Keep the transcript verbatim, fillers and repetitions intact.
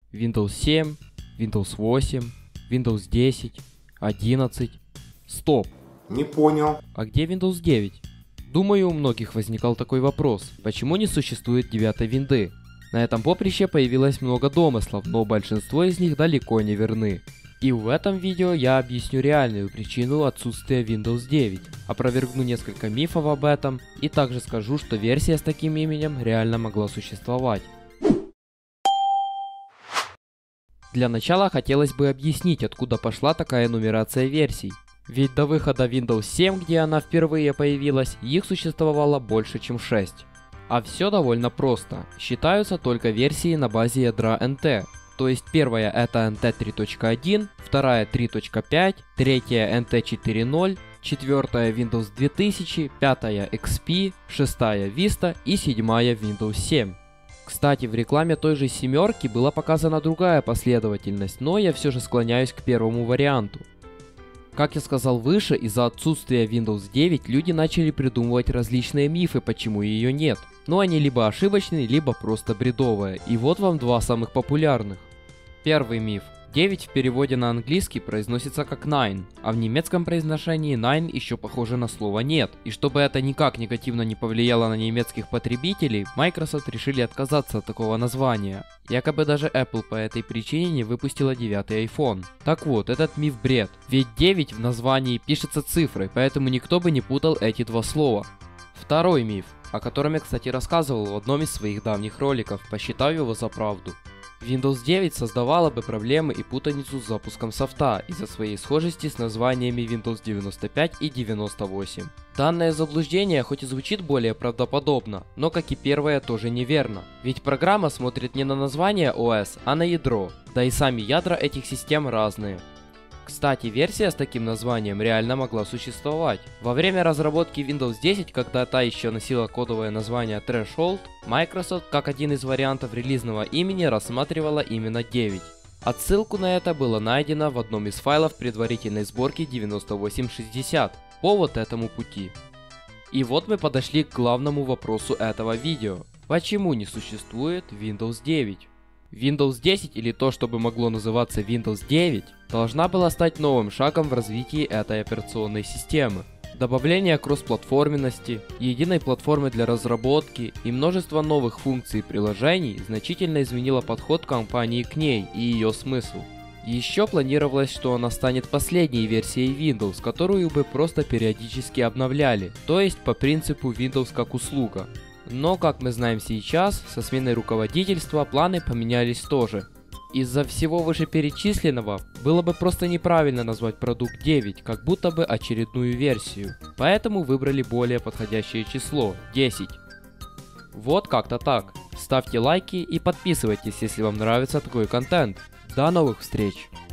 Windows семь, Windows восемь, Windows десять, одиннадцать. Стоп! Не понял. А где Windows девять? Думаю, у многих возникал такой вопрос, почему не существует девятой винды? На этом поприще появилось много домыслов, но большинство из них далеко не верны. И в этом видео я объясню реальную причину отсутствия Windows девять, опровергну несколько мифов об этом и также скажу, что версия с таким именем реально могла существовать. Для начала хотелось бы объяснить, откуда пошла такая нумерация версий. Ведь до выхода Windows семь, где она впервые появилась, их существовало больше, чем шесть. А все довольно просто. Считаются только версии на базе ядра эн ти. То есть первая это эн ти три точка один, вторая три точка пять, третья эн ти четыре точка ноль, четвертая Windows две тысячи, пятая икс пи, шестая Vista и седьмая Windows семь. Кстати, в рекламе той же семерки была показана другая последовательность, но я все же склоняюсь к первому варианту. Как я сказал выше, из-за отсутствия Windows девять люди начали придумывать различные мифы, почему ее нет. Но они либо ошибочные, либо просто бредовые. И вот вам два самых популярных. Первый миф. девять в переводе на английский произносится как nine, а в немецком произношении nine еще похоже на слово нет. И чтобы это никак негативно не повлияло на немецких потребителей, Microsoft решили отказаться от такого названия. Якобы даже Apple по этой причине не выпустила девятый iPhone. Так вот, этот миф бред. Ведь девять в названии пишется цифрой, поэтому никто бы не путал эти два слова. Второй миф, о котором я, кстати, рассказывал в одном из своих давних роликов, посчитав его за правду. Windows девять создавала бы проблемы и путаницу с запуском софта из-за своей схожести с названиями Windows девяносто пять и девяносто восемь. Данное заблуждение хоть и звучит более правдоподобно, но как и первое тоже неверно. Ведь программа смотрит не на название о эс, а на ядро, да и сами ядра этих систем разные. Кстати, версия с таким названием реально могла существовать. Во время разработки Windows десять, когда та еще носила кодовое название Threshold, Microsoft как один из вариантов релизного имени рассматривала именно девять. Отсылку на это было найдено в одном из файлов предварительной сборки девяносто восемь шестьдесят по вот этому пути. И вот мы подошли к главному вопросу этого видео. Почему не существует Windows девять? Windows десять, или то, что бы могло называться Windows девять, должна была стать новым шагом в развитии этой операционной системы. Добавление кроссплатформенности, единой платформы для разработки и множество новых функций и приложений значительно изменило подход компании к ней и ее смысл. Еще планировалось, что она станет последней версией Windows, которую бы просто периодически обновляли, то есть по принципу Windows как услуга. Но, как мы знаем сейчас, со сменой руководительства планы поменялись тоже. Из-за всего вышеперечисленного, было бы просто неправильно назвать продукт девять, как будто бы очередную версию. Поэтому выбрали более подходящее число – десять. Вот как-то так. Ставьте лайки и подписывайтесь, если вам нравится такой контент. До новых встреч!